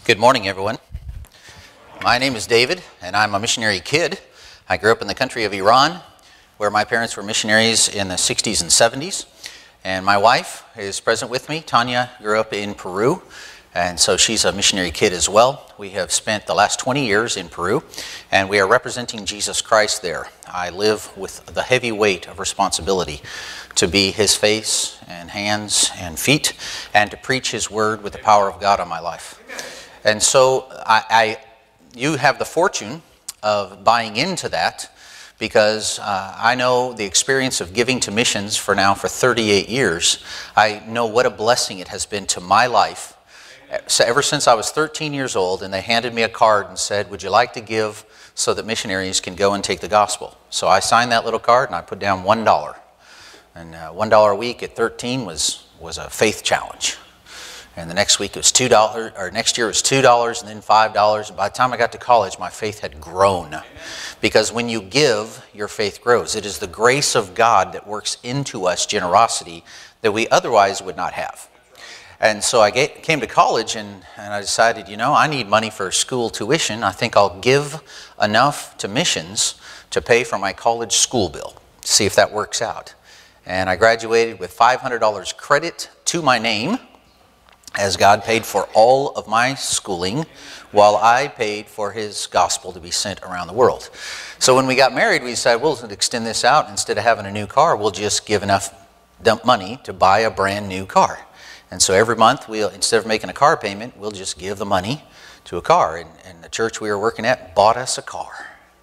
Good morning, everyone. My name is David, and I'm a missionary kid. I grew up in the country of Iran, where my parents were missionaries in the 60s and 70s. And my wife is present with me. Tanya grew up in Peru, and so she's a missionary kid as well. We have spent the last 20 years in Peru, and we are representing Jesus Christ there. I live with the heavy weight of responsibility to be his face and hands and feet, and to preach his word with the power of God on my life. And so you have the fortune of buying into that, because I know the experience of giving to missions for 38 years. I know what a blessing it has been to my life. So ever since I was 13 years old, and they handed me a card and said, "Would you like to give so that missionaries can go and take the gospel?" So I signed that little card and I put down $1. And $1 a week at 13 was a faith challenge. And the next week it was $2, or next year it was $2, and then $5. And by the time I got to college, my faith had grown. Amen. Because when you give, your faith grows. It is the grace of God that works into us generosity that we otherwise would not have. And so I came to college, and I decided, I need money for school tuition. I think I'll give enough to missions to pay for my college school bill. See if that works out. And I graduated with $500 credit to my name, as God paid for all of my schooling while I paid for his gospel to be sent around the world. So when we got married, we decided we'll extend this out. Instead of having a new car, we'll just give enough money to buy a brand new car. And so every month, instead of making a car payment, we'll just give the money to a car. And the church we were working at bought us a car.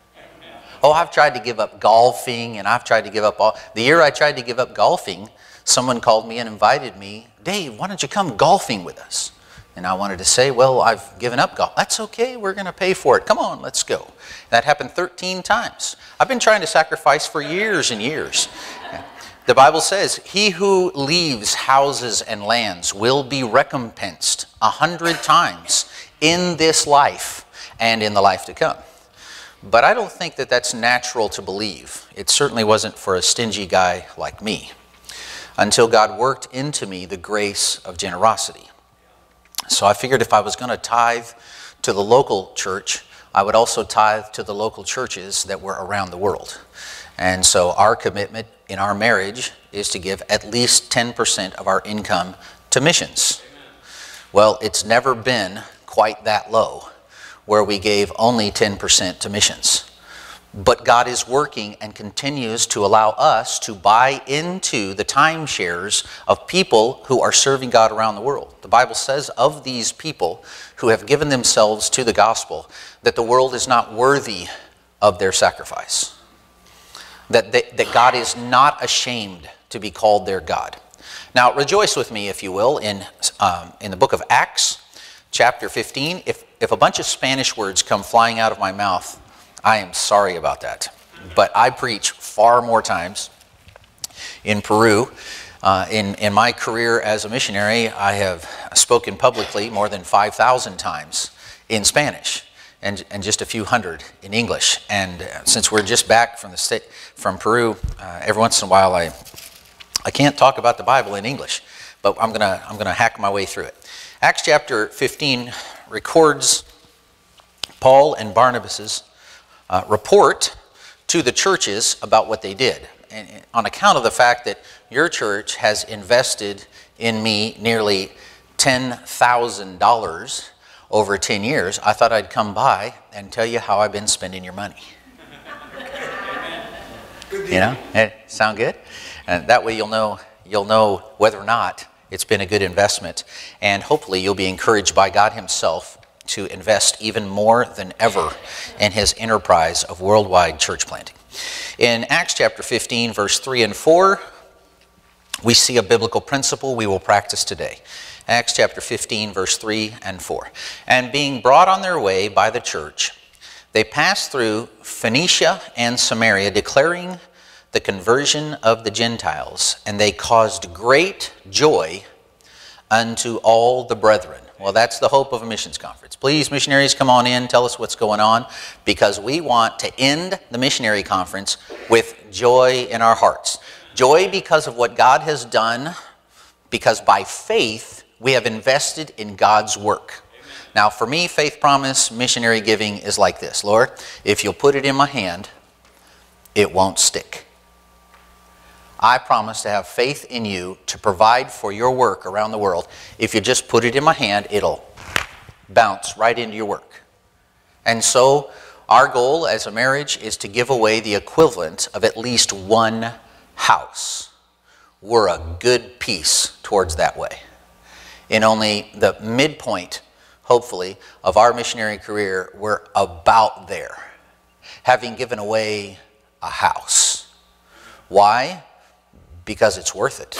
Oh, I've tried to give up golfing, and I've tried to give up the year I tried to give up golfing, someone called me and invited me, "Dave, why don't you come golfing with us?" And I wanted to say, "Well, I've given up golf." "That's okay, we're going to pay for it. Come on, let's go." That happened 13 times. I've been trying to sacrifice for years and years. The Bible says, "He who leaves houses and lands will be recompensed 100 times in this life and in the life to come." But I don't think that that's natural to believe. It certainly wasn't for a stingy guy like me, until God worked into me the grace of generosity. So I figured if I was going to tithe to the local church, I would also tithe to the local churches that were around the world. And so our commitment in our marriage is to give at least 10% of our income to missions. Well, it's never been quite that low, where we gave only 10% to missions. But God is working and continues to allow us to buy into the timeshares of people who are serving God around the world. The Bible says of these people who have given themselves to the gospel that the world is not worthy of their sacrifice. That God is not ashamed to be called their God. Now rejoice with me, if you will, in the book of Acts, chapter 15. If a bunch of Spanish words come flying out of my mouth, I am sorry about that. But I preach far more times in Peru. In my career as a missionary, I have spoken publicly more than 5,000 times in Spanish, and just a few hundred in English. And since we're just back from Peru, every once in a while I can't talk about the Bible in English, but I'm gonna hack my way through it. Acts chapter 15 records Paul and Barnabas's report to the churches about what they did. And on account of the fact that your church has invested in me nearly $10,000 over 10 years, I thought I'd come by and tell you how I've been spending your money. Sound good? And that way you'll know whether or not it's been a good investment, and hopefully you'll be encouraged by God himself to invest even more than ever in his enterprise of worldwide church planting. In Acts chapter 15, verse 3 and 4, we see a biblical principle we will practice today. Acts chapter 15, verse 3 and 4. "And being brought on their way by the church, they passed through Phoenicia and Samaria, declaring the conversion of the Gentiles, and they caused great joy unto all the brethren." Well, that's the hope of a missions conference. Please, missionaries, come on in, tell us what's going on, because we want to end the missionary conference with joy in our hearts. Joy because of what God has done, because by faith we have invested in God's work. Now, for me, faith promise missionary giving is like this. Lord, if you'll put it in my hand, it won't stick. I promise to have faith in you to provide for your work around the world. If you just put it in my hand, it'll bounce right into your work. And so our goal as a marriage is to give away the equivalent of at least one house. We're a good piece towards that way. In only the midpoint, hopefully, of our missionary career, we're about there, having given away a house. Why? Because it's worth it.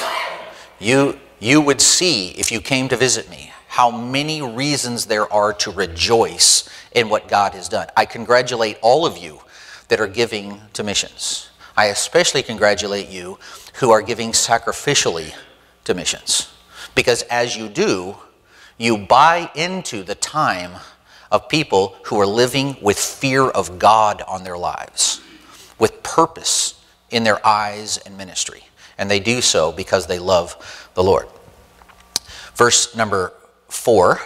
You would see, if you came to visit me, how many reasons there are to rejoice in what God has done. I congratulate all of you that are giving to missions. I especially congratulate you who are giving sacrificially to missions. Because as you do, you buy into the time of people who are living with fear of God on their lives, with purpose in their eyes and ministry. And they do so because they love the Lord. Verse number 4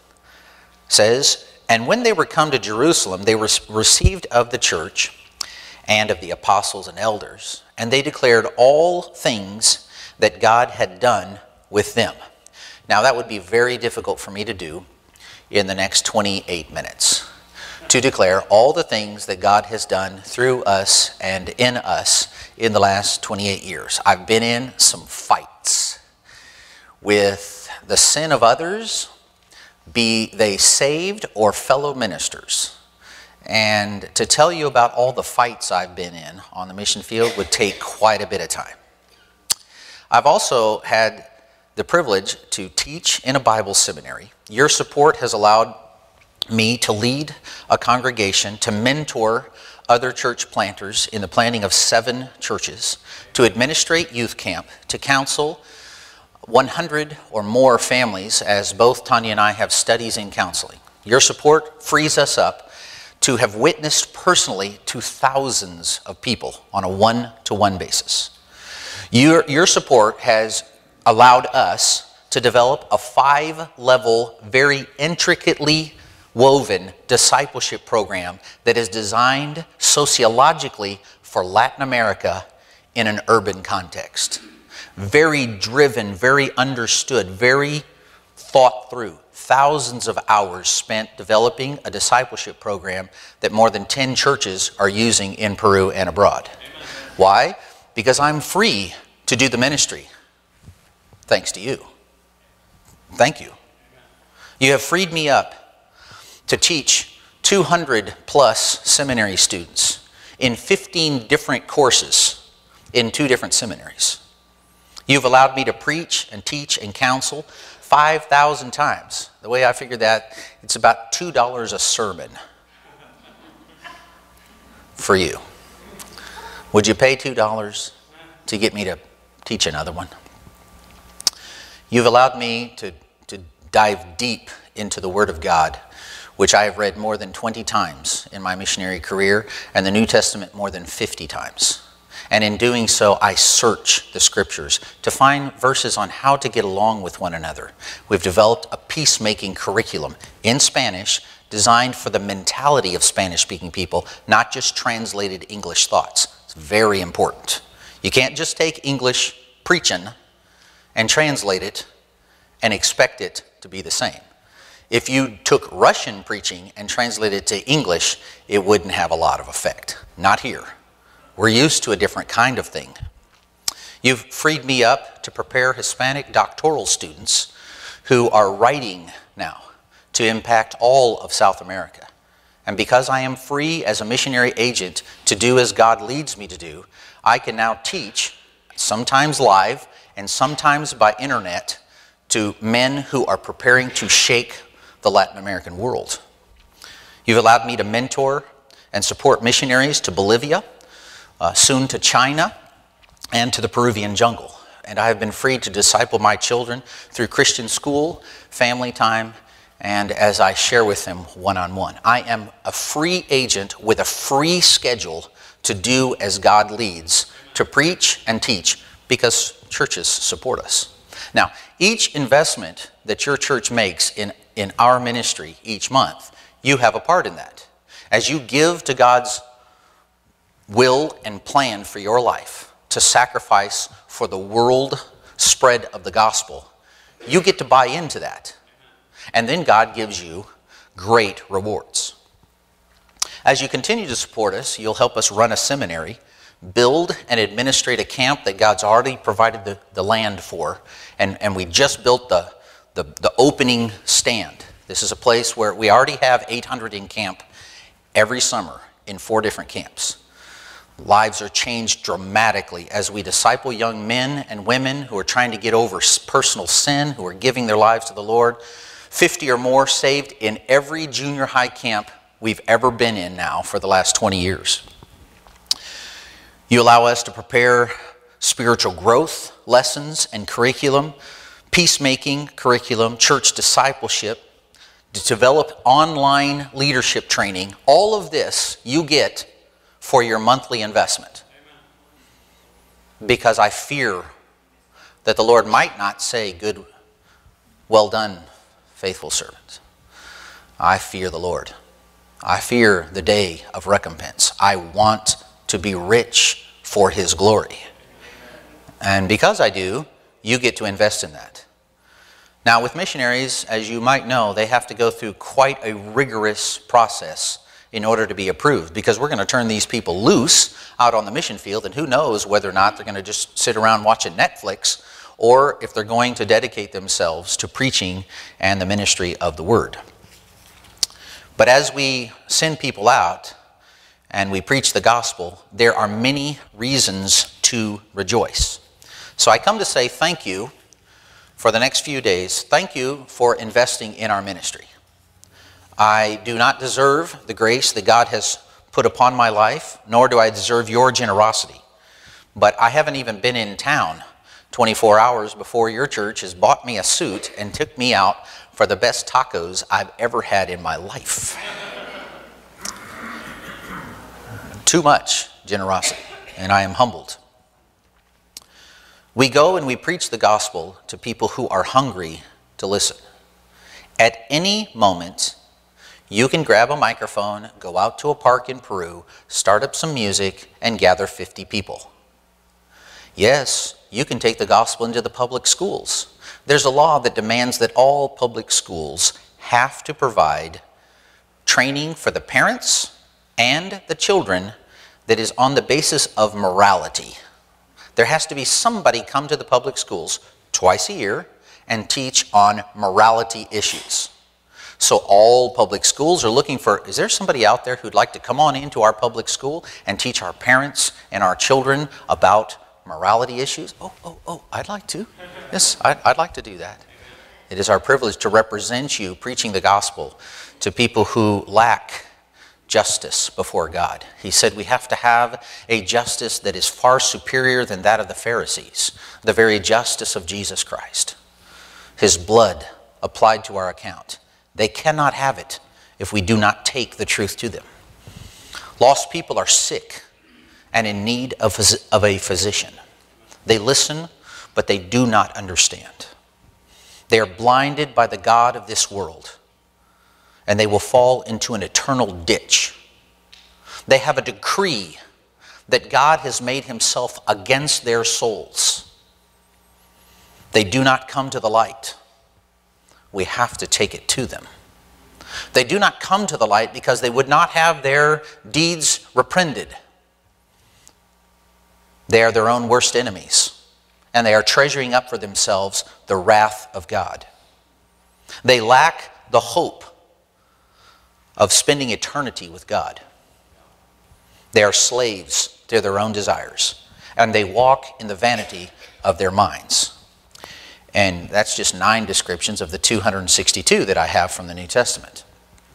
says, "And when they were come to Jerusalem, they were received of the church and of the apostles and elders, and they declared all things that God had done with them." Now that would be very difficult for me to do in the next 28 minutes, to declare all the things that God has done through us and in us in the last 28 years. I've been in some fights with the sin of others, be they saved or fellow ministers. And to tell you about all the fights I've been in on the mission field would take quite a bit of time. I've also had the privilege to teach in a Bible seminary. Your support has allowed me to lead a congregation, to mentor other church planters in the planting of 7 churches, to administrate youth camp, to counsel 100 or more families, as both Tanya and I have studies in counseling. Your support frees us up to have witnessed personally to thousands of people on a one-to-one basis. Your support has allowed us to develop a 5-level, very intricately woven discipleship program that is designed sociologically for Latin America in an urban context. Very driven, very understood, very thought through. Thousands of hours spent developing a discipleship program that more than 10 churches are using in Peru and abroad. Amen. Why? Because I'm free to do the ministry. Thanks to you. Thank you. You have freed me up to teach 200 plus seminary students in 15 different courses in 2 different seminaries. You've allowed me to preach and teach and counsel 5,000 times. The way I figured that, it's about $2 a sermon for you. Would you pay $2 to get me to teach another one? You've allowed me to dive deep into the Word of God, which I have read more than 20 times in my missionary career, and the New Testament more than 50 times. And in doing so, I search the Scriptures to find verses on how to get along with one another. We've developed a peacemaking curriculum in Spanish designed for the mentality of Spanish-speaking people, not just translated English thoughts. It's very important. You can't just take English preaching and translate it and expect it to be the same. If you took Russian preaching and translated it to English, it wouldn't have a lot of effect. Not here. We're used to a different kind of thing. You've freed me up to prepare Hispanic doctoral students who are writing now to impact all of South America. And because I am free as a missionary agent to do as God leads me to do, I can now teach, sometimes live and sometimes by internet, to men who are preparing to shake the Latin American world. You've allowed me to mentor and support missionaries to Bolivia, soon to China, and to the Peruvian jungle. And I have been free to disciple my children through Christian school, family time, and as I share with them one-on-one. I am a free agent with a free schedule to do as God leads, to preach and teach, because churches support us. Now, each investment that your church makes in in our ministry each month, you have a part in that. As you give to God's will and plan for your life to sacrifice for the world spread of the gospel, you get to buy into that. And then God gives you great rewards. As you continue to support us, you'll help us run a seminary, build and administrate a camp that God's already provided the land for. And we just built the opening stand. This is a place where we already have 800 in camp every summer in 4 different camps. Lives are changed dramatically as we disciple young men and women who are trying to get over personal sin, who are giving their lives to the Lord. 50 or more saved in every junior high camp we've ever been in now for the last 20 years. You allow us to prepare spiritual growth lessons and curriculum, peacemaking curriculum, church discipleship, to develop online leadership training. All of this you get for your monthly investment. Because I fear that the Lord might not say, "Good, well done, faithful servant." I fear the Lord. I fear the day of recompense. I want to be rich for His glory. And because I do, you get to invest in that. Now, with missionaries, as you might know, they have to go through quite a rigorous process in order to be approved, because we're going to turn these people loose out on the mission field, and who knows whether or not they're going to just sit around watching Netflix, or if they're going to dedicate themselves to preaching and the ministry of the Word. But as we send people out and we preach the gospel, there are many reasons to rejoice. So I come to say thank you for the next few days. Thank you for investing in our ministry. I do not deserve the grace that God has put upon my life, nor do I deserve your generosity. But I haven't even been in town 24 hours before your church has bought me a suit and took me out for the best tacos I've ever had in my life. Too much generosity, and I am humbled. We go and we preach the gospel to people who are hungry to listen. At any moment, you can grab a microphone, go out to a park in Peru, start up some music, and gather 50 people. Yes, you can take the gospel into the public schools. There's a law that demands that all public schools have to provide training for the parents and the children that is on the basis of morality. There has to be somebody come to the public schools twice a year and teach on morality issues. So all public schools are looking for, is there somebody out there who'd like to come on into our public school and teach our parents and our children about morality issues? Oh, I'd like to. Yes, I'd like to do that. It is our privilege to represent you preaching the gospel to people who lack justice before God. He said we have to have a justice that is far superior than that of the Pharisees, the very justice of Jesus Christ. His blood applied to our account. They cannot have it if we do not take the truth to them. Lost people are sick and in need of a physician. They listen, but they do not understand. They are blinded by the god of this world, and they will fall into an eternal ditch. They have a decree that God has made himself against their souls. They do not come to the light. We have to take it to them. They do not come to the light because they would not have their deeds repented. They are their own worst enemies, and they are treasuring up for themselves the wrath of God. They lack the hope of spending eternity with God. They are slaves to their own desires, and they walk in the vanity of their minds. And that's just 9 descriptions of the 262 that I have from the New Testament.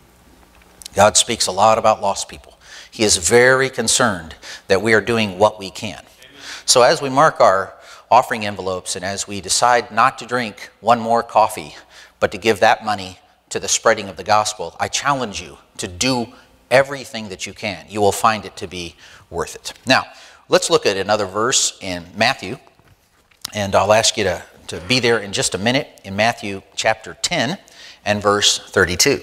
God speaks a lot about lost people. He is very concerned that we are doing what we can. So as we mark our offering envelopes and as we decide not to drink one more coffee, but to give that money to the spreading of the gospel, I challenge you to do everything that you can. You will find it to be worth it. Now, let's look at another verse in Matthew, and I'll ask you to be there in just a minute in Matthew chapter 10 and verse 32.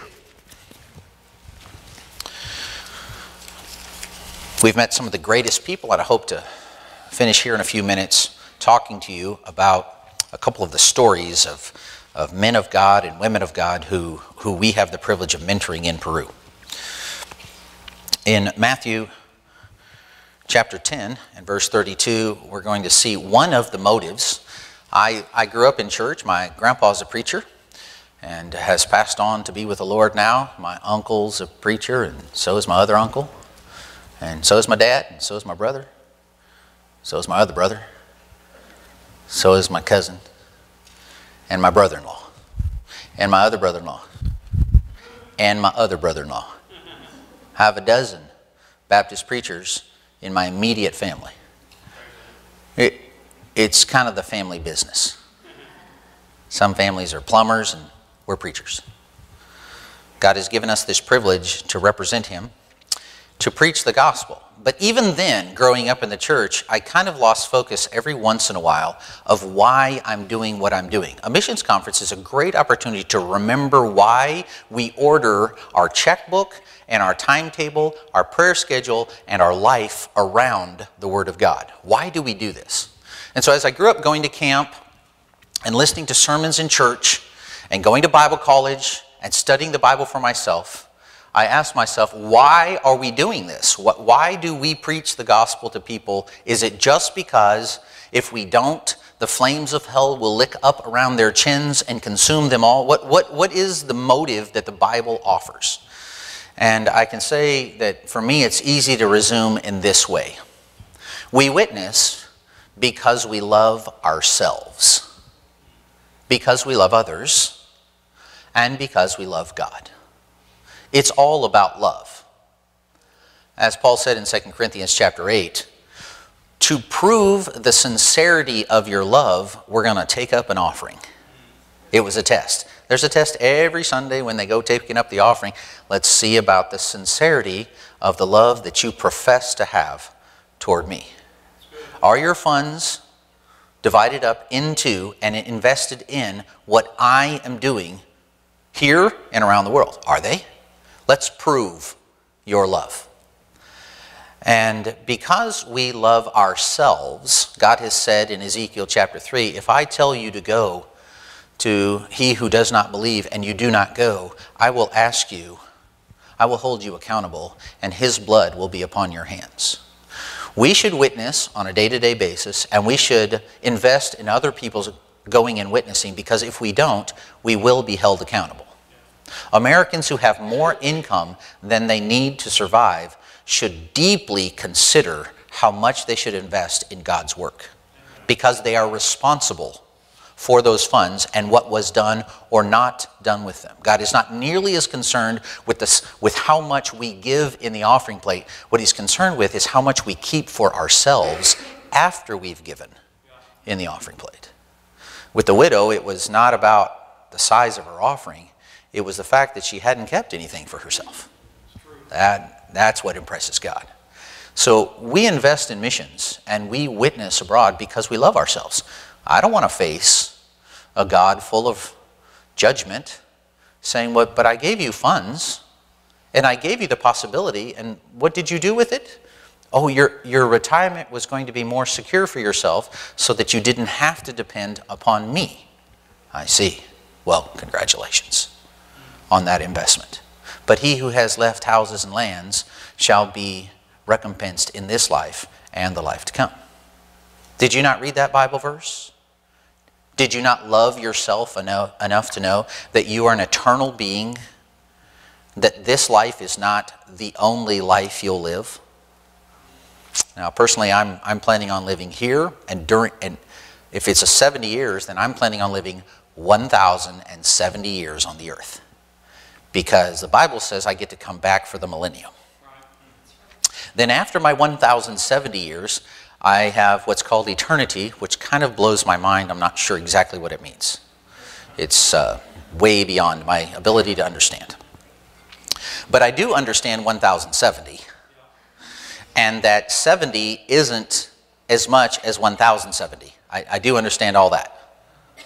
We've met some of the greatest people, and I hope to finish here in a few minutes talking to you about a couple of the stories of men of God and women of God who we have the privilege of mentoring in Peru. In Matthew chapter 10 and verse 32, we're going to see one of the motives. I grew up in church. My grandpa's a preacher and has passed on to be with the Lord now. My uncle's a preacher, and so is my other uncle. And so is my dad, and so is my brother. So is my other brother. So is my cousin. And my brother-in-law. And my other brother-in-law. And my other brother-in-law. I have a dozen Baptist preachers in my immediate family. It's kind of the family business. Some families are plumbers, and we're preachers. God has given us this privilege to represent Him, to preach the gospel. But even then, growing up in the church, I kind of lost focus every once in a while of why I'm doing what I'm doing. A missions conference is a great opportunity to remember why we order our checkbook and our timetable, our prayer schedule, and our life around the Word of God. Why do we do this? And so as I grew up going to camp and listening to sermons in church and going to Bible college and studying the Bible for myself, I asked myself, why are we doing this? Why do we preach the gospel to people? Is it just because if we don't, the flames of hell will lick up around their chins and consume them all? What is the motive that the Bible offers? And I can say that for me, it's easy to resume in this way. We witness because we love ourselves, because we love others, and because we love God. It's all about love. As Paul said in 2 Corinthians chapter 8, to prove the sincerity of your love, we're going to take up an offering. It was a test. There's a test every Sunday when they go taking up the offering. Let's see about the sincerity of the love that you profess to have toward me. Are your funds divided up into and invested in what I am doing here and around the world? Are they? Let's prove your love. And because we love ourselves, God has said in Ezekiel chapter 3, if I tell you to go to he who does not believe and you do not go, I will ask you, I will hold you accountable, and his blood will be upon your hands. We should witness on a day-to-day basis, and we should invest in other people's going and witnessing, because if we don't, we will be held accountable. Americans who have more income than they need to survive should deeply consider how much they should invest in God's work, because they are responsible for those funds and what was done or not done with them. God is not nearly as concerned with how much we give in the offering plate. What He's concerned with is how much we keep for ourselves after we've given in the offering plate. With the widow, it was not about the size of her offering. It was the fact that she hadn't kept anything for herself. That's what impresses God. So we invest in missions and we witness abroad because we love ourselves. I don't want to face a God full of judgment saying, well, but I gave you funds and I gave you the possibility, and what did you do with it? Oh, your retirement was going to be more secure for yourself so that you didn't have to depend upon me. I see. Well, congratulations on that investment. But he who has left houses and lands shall be recompensed in this life and the life to come. Did you not read that Bible verse? Did you not love yourself enough to know that you are an eternal being, that this life is not the only life you'll live? Now, personally, I'm planning on living here, and if it's a 70 years, then I'm planning on living 1,070 years on the earth, because the Bible says I get to come back for the millennium. Then after my 1,070 years, I have what's called eternity, which kind of blows my mind. I'm not sure exactly what it means. It's way beyond my ability to understand. But I do understand 1,070, and that 70 isn't as much as 1,070. I do understand all that.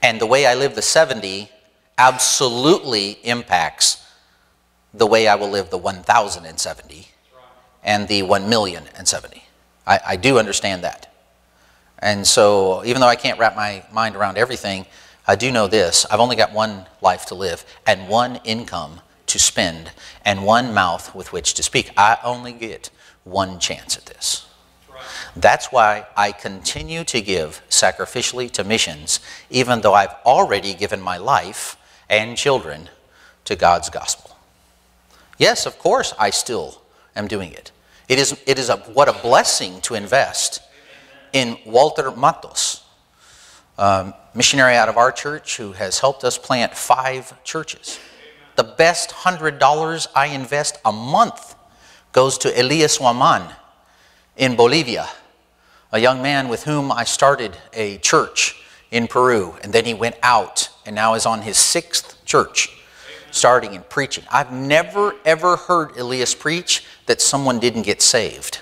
And the way I live the 70 absolutely impacts the way I will live the 1,070 and the 1,000,070. I do understand that. And so even though I can't wrap my mind around everything, I do know this. I've only got one life to live and one income to spend and one mouth with which to speak. I only get one chance at this. That's why I continue to give sacrificially to missions, even though I've already given my life and children to God's gospel. Yes, of course, I still am doing it. What a blessing to invest in Walter Matos, missionary out of our church who has helped us plant 5 churches. The best $100 I invest a month goes to Elias Waman in Bolivia, a young man with whom I started a church in Peru, and then he went out and now is on his 6th church, starting and preaching. I've never ever heard Elias preach that someone didn't get saved.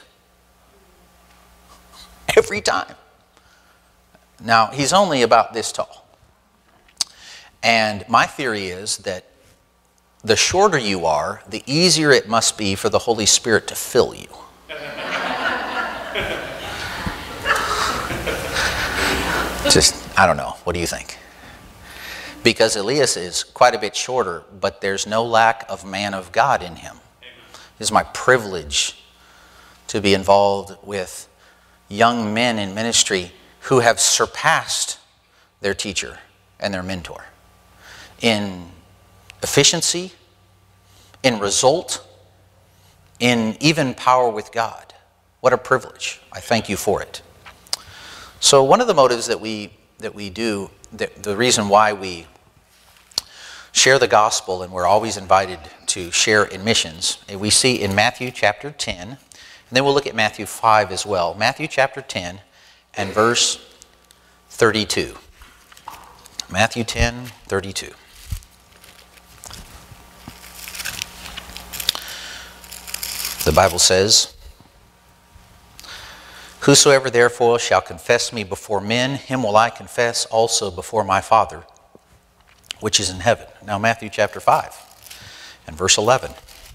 Every time. Now, he's only about this tall. And my theory is that the shorter you are, the easier it must be for the Holy Spirit to fill you. I don't know. What do you think? Because Elias is quite a bit shorter, but there's no lack of man of God in him. It is my privilege to be involved with young men in ministry who have surpassed their teacher and their mentor in efficiency, in result, in even power with God. What a privilege. I thank you for it. So one of the motives that we do, the reason why we share the gospel and we're always invited to share in missions, we see in Matthew chapter 10, and then we'll look at Matthew 5 as well. Matthew chapter 10 and verse 32. Matthew 10, 32. The Bible says, "Whosoever therefore shall confess me before men, him will I confess also before my Father, which is in heaven." Now Matthew chapter 5 and verse 11.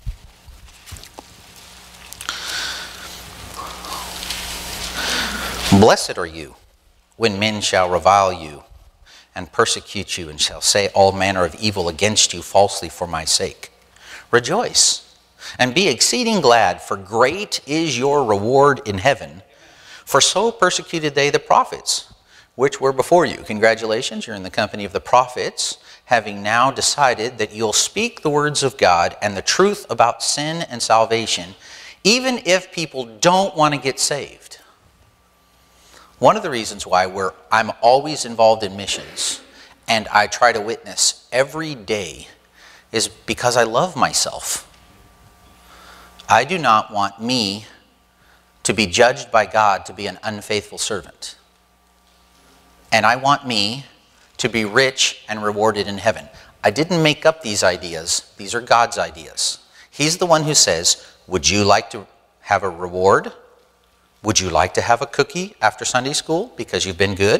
"Blessed are you when men shall revile you and persecute you and shall say all manner of evil against you falsely for my sake. Rejoice and be exceeding glad, for great is your reward in heaven. For so persecuted they the prophets, which were before you." Congratulations, you're in the company of the prophets, having now decided that you'll speak the words of God and the truth about sin and salvation, even if people don't want to get saved. One of the reasons why I'm always involved in missions and I try to witness every day is because I love myself. I do not want me to be judged by God to be an unfaithful servant. And I want me to be rich and rewarded in heaven. I didn't make up these ideas. These are God's ideas. He's the one who says, would you like to have a reward? Would you like to have a cookie after Sunday school because you've been good?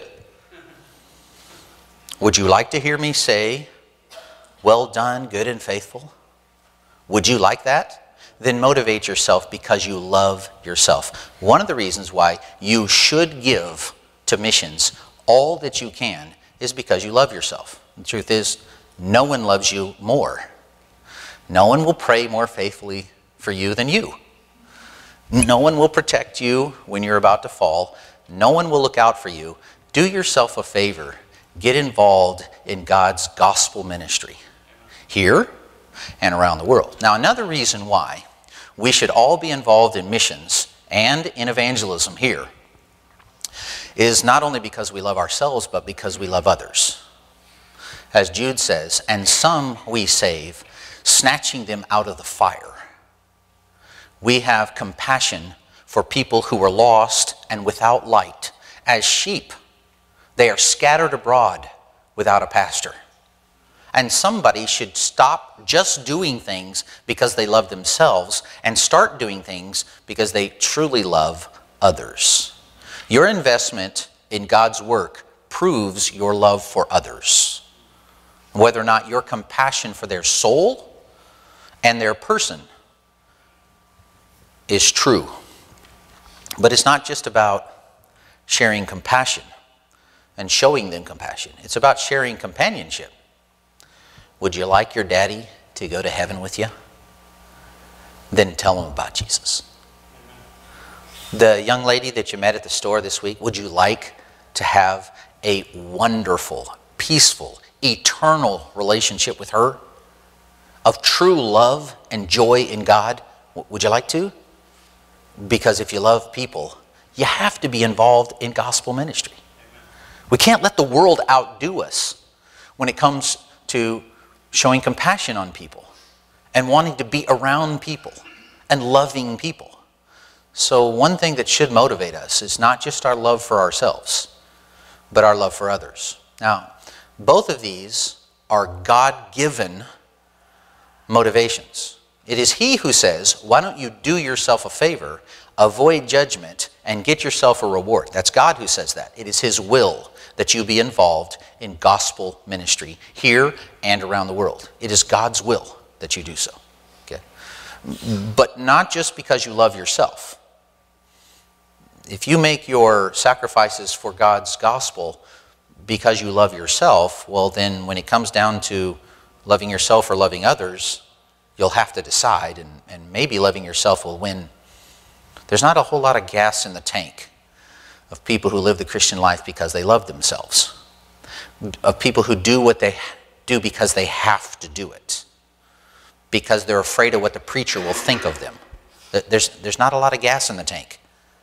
Would you like to hear me say, well done, good and faithful? Would you like that? Then motivate yourself because you love yourself. One of the reasons why you should give to missions all that you can is because you love yourself. The truth is, no one loves you more. No one will pray more faithfully for you than you. No one will protect you when you're about to fall. No one will look out for you. Do yourself a favor. Get involved in God's gospel ministry here and around the world. Now, another reason why we should all be involved in missions and in evangelism here is not only because we love ourselves, but because we love others. As Jude says, and some we save, snatching them out of the fire. We have compassion for people who are lost and without light. As sheep, they are scattered abroad without a pastor. And somebody should stop just doing things because they love themselves and start doing things because they truly love others. Your investment in God's work proves your love for others. Whether or not your compassion for their soul and their person is true. But it's not just about sharing compassion and showing them compassion. It's about sharing companionship. Would you like your daddy to go to heaven with you? Then tell him about Jesus. The young lady that you met at the store this week, would you like to have a wonderful, peaceful, eternal relationship with her of true love and joy in God? Would you like to? Because if you love people, you have to be involved in gospel ministry. We can't let the world outdo us when it comes to showing compassion on people and wanting to be around people and loving people. So one thing that should motivate us is not just our love for ourselves, but our love for others. Now, both of these are God-given motivations. It is He who says, why don't you do yourself a favor, avoid judgment, and get yourself a reward. That's God who says that. It is His will that you be involved in gospel ministry here and around the world. It is God's will that you do so. Okay? But not just because you love yourself. If you make your sacrifices for God's gospel because you love yourself, well then when it comes down to loving yourself or loving others, you'll have to decide, and maybe loving yourself will win. There's not a whole lot of gas in the tank of people who live the Christian life because they love themselves, of people who do what they do because they have to do it, because they're afraid of what the preacher will think of them. There's not a lot of gas in the tank.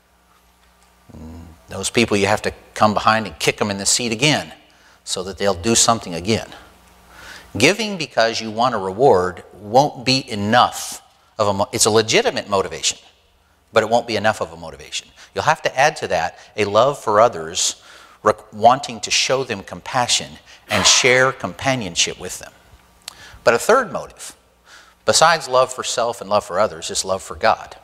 Those people, you have to come behind and kick them in the seat again so that they'll do something again. Giving because you want a reward won't be enough of it's a legitimate motivation, but it won't be enough of a motivation. You'll have to add to that a love for others, wanting to show them compassion and share companionship with them. But a third motive, besides love for self and love for others, is love for God.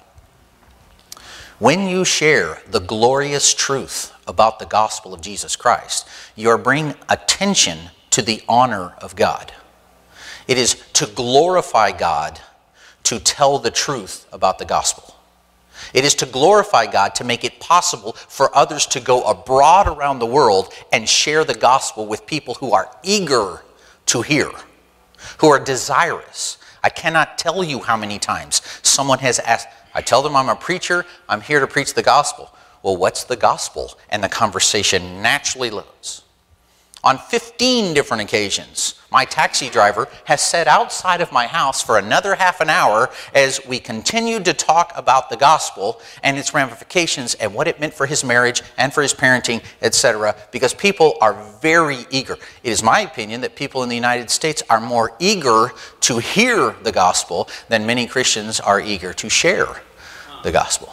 When you share the glorious truth about the gospel of Jesus Christ, you are bringing attention to the honor of God. It is to glorify God to tell the truth about the gospel. It is to glorify God to make it possible for others to go abroad around the world and share the gospel with people who are eager to hear, who are desirous. I cannot tell you how many times someone has asked, I tell them I'm a preacher, I'm here to preach the gospel. Well, what's the gospel? And the conversation naturally goes. On 15 different occasions, my taxi driver has sat outside of my house for another half an hour as we continued to talk about the gospel and its ramifications and what it meant for his marriage and for his parenting, etc., because people are very eager. It is my opinion that people in the United States are more eager to hear the gospel than many Christians are eager to share the gospel.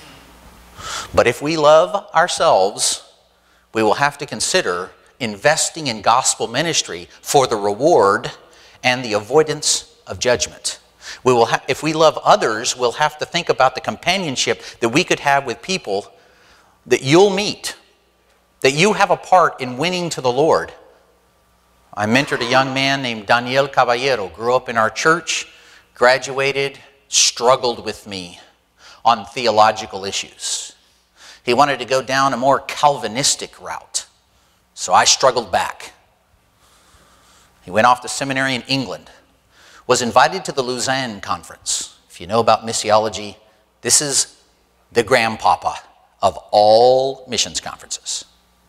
But if we love ourselves, we will have to consider investing in gospel ministry for the reward and the avoidance of judgment. If we love others, we'll have to think about the companionship that we could have with people that you'll meet, that you have a part in winning to the Lord. I mentored a young man named Daniel Caballero, grew up in our church, graduated, struggled with me on theological issues. He wanted to go down a more Calvinistic route. So I struggled back. He went off to seminary in England, was invited to the Lausanne Conference. If you know about missiology, this is the grandpapa of all missions conferences.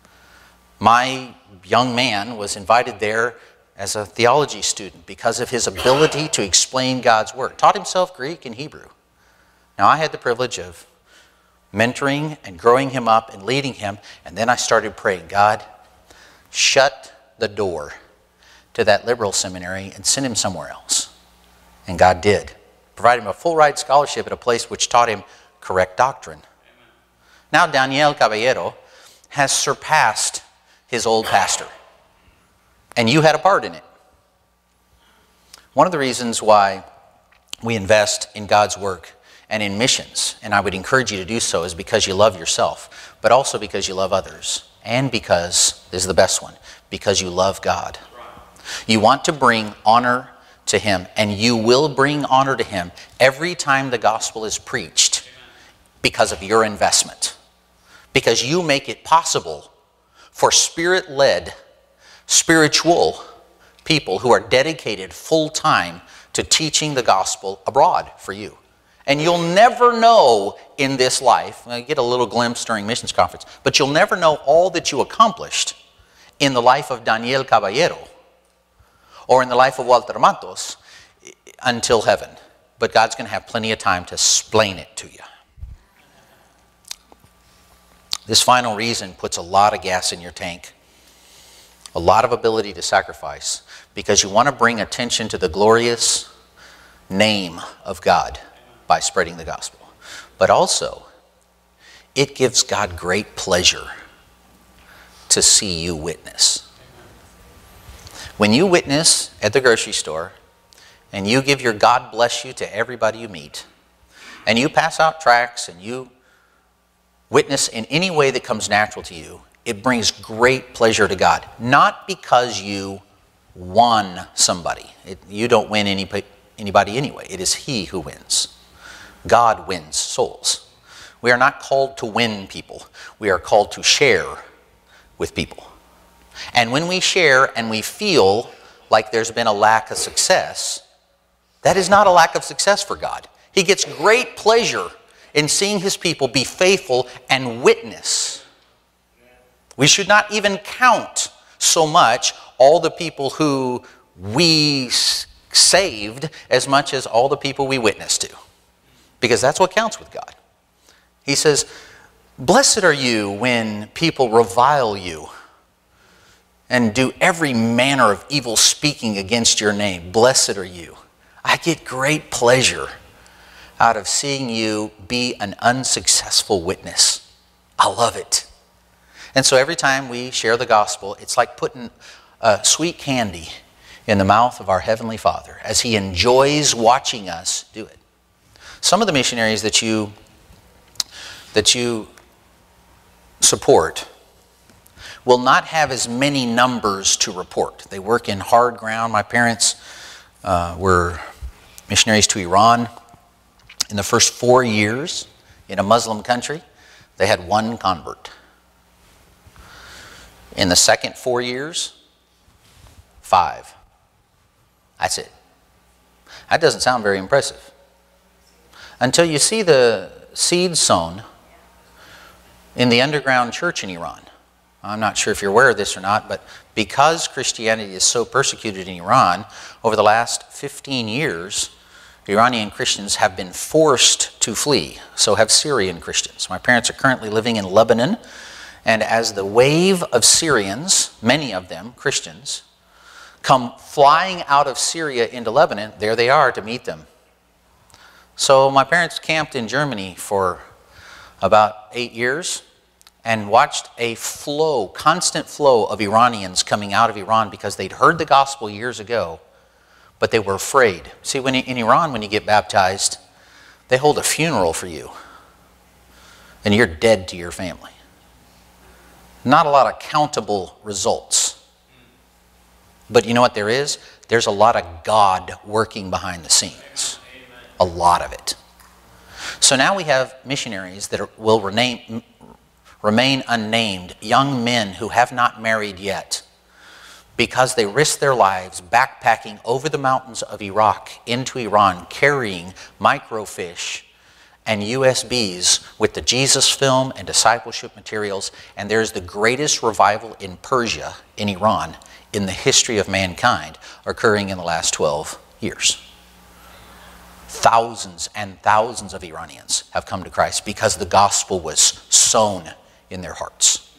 My young man was invited there as a theology student because of his ability to explain God's Word. Taught himself Greek and Hebrew. Now I had the privilege of mentoring and growing him up and leading him, and then I started praying, God, shut the door to that liberal seminary and send him somewhere else. And God did. Provided him a full-ride scholarship at a place which taught him correct doctrine. Now Daniel Caballero has surpassed his old pastor. And you had a part in it. One of the reasons why we invest in God's work and in missions, and I would encourage you to do so, is because you love yourself, but also because you love others, and because, this is the best one, because you love God. You want to bring honor to Him, and you will bring honor to Him every time the gospel is preached because of your investment. Because you make it possible for Spirit-led, spiritual people who are dedicated full-time to teaching the gospel abroad for you. And you'll never know in this life, I get a little glimpse during missions conference, but you'll never know all that you accomplished in the life of Daniel Caballero or in the life of Walter Matos until heaven. But God's going to have plenty of time to explain it to you. This final reason puts a lot of gas in your tank, a lot of ability to sacrifice, because you want to bring attention to the glorious name of God by spreading the gospel. But also, it gives God great pleasure to see you witness. When you witness at the grocery store, and you give your God bless you to everybody you meet, and you pass out tracts, and you witness in any way that comes natural to you, it brings great pleasure to God. Not because you won somebody. You don't win anybody anyway. It is He who wins. God wins souls. We are not called to win people. We are called to share with people. And when we share and we feel like there's been a lack of success, that is not a lack of success for God. He gets great pleasure in seeing His people be faithful and witness. We should not even count so much all the people who we saved as much as all the people we witnessed to. Because that's what counts with God. He says, blessed are you when people revile you and do every manner of evil speaking against your name. Blessed are you. I get great pleasure out of seeing you be an unsuccessful witness. I love it. And so every time we share the gospel, it's like putting sweet candy in the mouth of our Heavenly Father as He enjoys watching us do it. Some of the missionaries that you support will not have as many numbers to report. They work in hard ground. My parents were missionaries to Iran. In the first 4 years in a Muslim country, they had 1 convert. In the second 4 years, 5. That's it. That doesn't sound very impressive. Until you see the seed sown in the underground church in Iran. I'm not sure if you're aware of this or not, but because Christianity is so persecuted in Iran, over the last 15 years, Iranian Christians have been forced to flee. So have Syrian Christians. My parents are currently living in Lebanon, and as the wave of Syrians, many of them Christians, come flying out of Syria into Lebanon, there they are to meet them. So my parents camped in Germany for about 8 years and watched a flow, constant flow of Iranians coming out of Iran because they'd heard the gospel years ago, but they were afraid. See, in Iran, when you get baptized, they hold a funeral for you, and you're dead to your family. Not a lot of countable results. But you know what there is? There's a lot of God working behind the scenes. A lot of it. So now we have missionaries that will remain unnamed, young men who have not married yet, because they risked their lives backpacking over the mountains of Iraq into Iran, carrying microfiche and USBs with the Jesus film and discipleship materials. And there's the greatest revival in Persia, in Iran, in the history of mankind, occurring in the last 12 years. Thousands and thousands of Iranians have come to Christ because the gospel was sown in their hearts.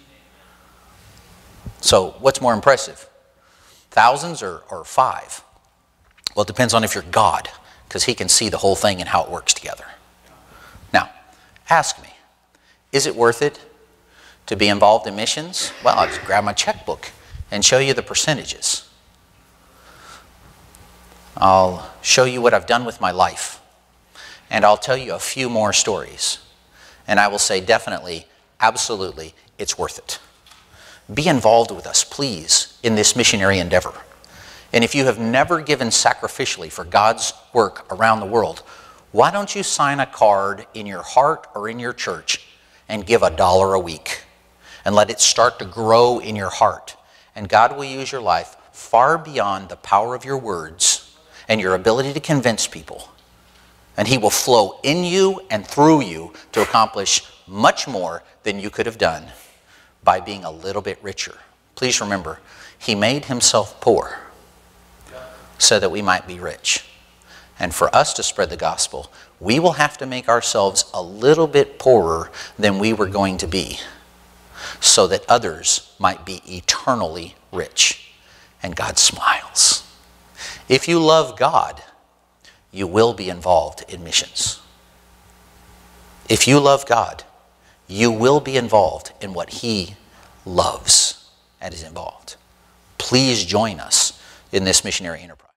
So what's more impressive? Thousands or 5? Well, it depends on if you're God, because He can see the whole thing and how it works together. Now, ask me, is it worth it to be involved in missions? Well, I'll just grab my checkbook and show you the percentages. I'll show you what I've done with my life. And I'll tell you a few more stories. And I will say definitely, absolutely, it's worth it. Be involved with us, please, in this missionary endeavor. And if you have never given sacrificially for God's work around the world, why don't you sign a card in your heart or in your church and give $1 a week and let it start to grow in your heart. And God will use your life far beyond the power of your words and your ability to convince people. And He will flow in you and through you to accomplish much more than you could have done by being a little bit richer. Please remember, He made Himself poor so that we might be rich. And for us to spread the gospel, we will have to make ourselves a little bit poorer than we were going to be so that others might be eternally rich. And God smiles. If you love God, you will be involved in missions. If you love God, you will be involved in what He loves and is involved. Please join us in this missionary enterprise.